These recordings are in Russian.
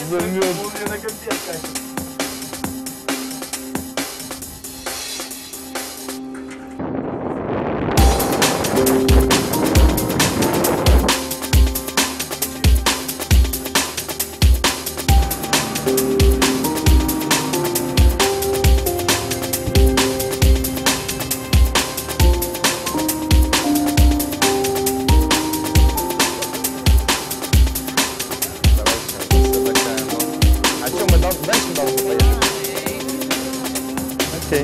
займет. Дальше должны поехать. Окей.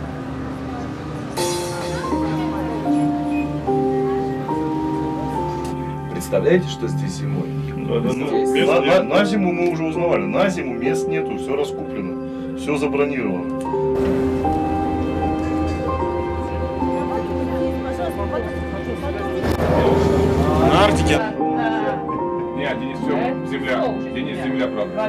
Представляете, что здесь зимой? На зиму мы уже узнавали. На зиму мест нету, все раскуплено, все забронировано. На Арктике. Нет, Денис, все, земля. Денис, земля, правда.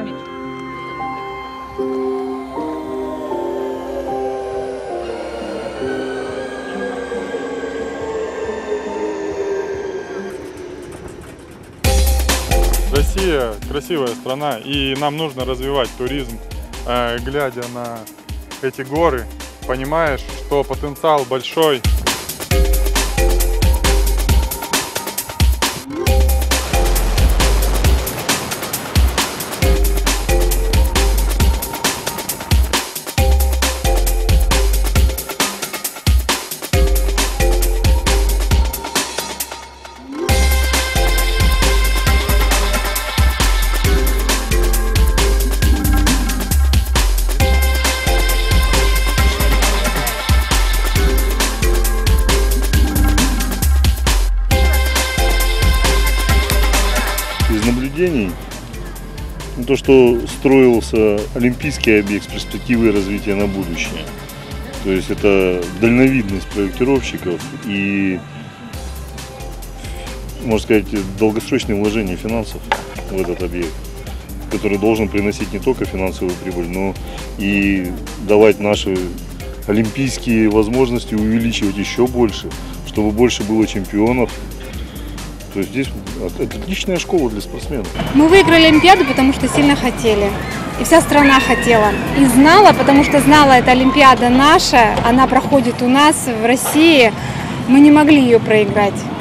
Россия красивая страна, и нам нужно развивать туризм, глядя на эти горы, понимаешь, что потенциал большой. Из наблюдений, то, что строился олимпийский объект с перспективой развития на будущее. То есть это дальновидность проектировщиков и, можно сказать, долгосрочные вложения финансов в этот объект, который должен приносить не только финансовую прибыль, но и давать наши олимпийские возможности увеличивать еще больше, чтобы больше было чемпионов. То есть здесь это отличная школа для спортсменов. Мы выиграли Олимпиаду, потому что сильно хотели. И вся страна хотела. И знала, потому что знала, эта Олимпиада наша, она проходит у нас в России. Мы не могли ее проиграть.